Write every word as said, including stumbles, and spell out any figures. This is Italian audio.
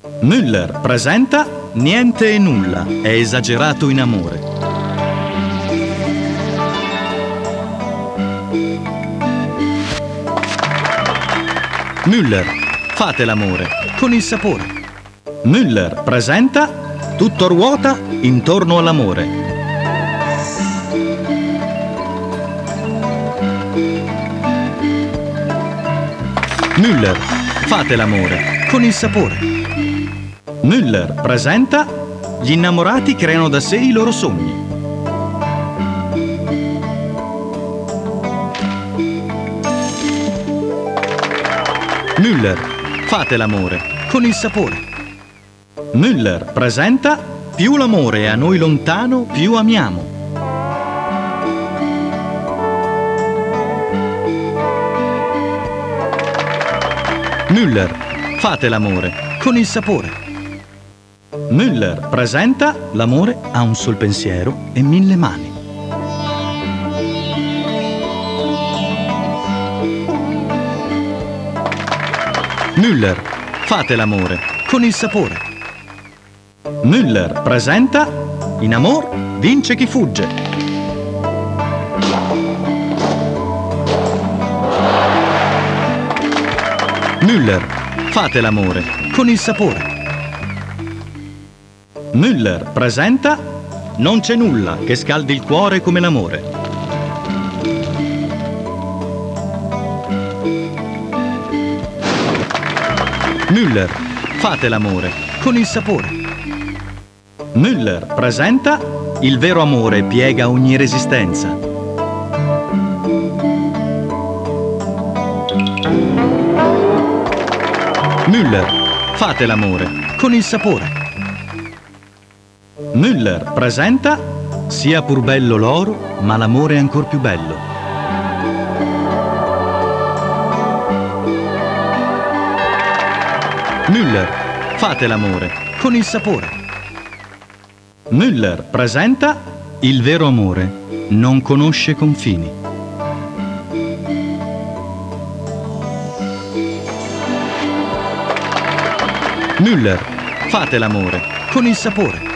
Müller presenta Niente e nulla, è esagerato in amore. Müller, fate l'amore con il sapore. Müller presenta Tutto ruota intorno all'amore. Müller, fate l'amore con il sapore. Müller presenta Gli innamorati creano da sé i loro sogni. Müller, fate l'amore con il sapore. Müller presenta Più l'amore è a noi lontano, più amiamo. Müller, fate l'amore con il sapore. Müller presenta L'amore ha un sol pensiero e mille mani. Müller, fate l'amore con il sapore. Müller presenta In amor vince chi fugge. Müller, fate l'amore con il sapore. Müller presenta Non c'è nulla che scaldi il cuore come l'amore. Müller, fate l'amore con il sapore. Müller presenta Il vero amore piega ogni resistenza. Müller, fate l'amore con il sapore. Müller presenta Sia pur bello l'oro, ma l'amore è ancor più bello. Müller, fate l'amore con il sapore. Müller presenta Il vero amore non conosce confini. Müller, fate l'amore con il sapore.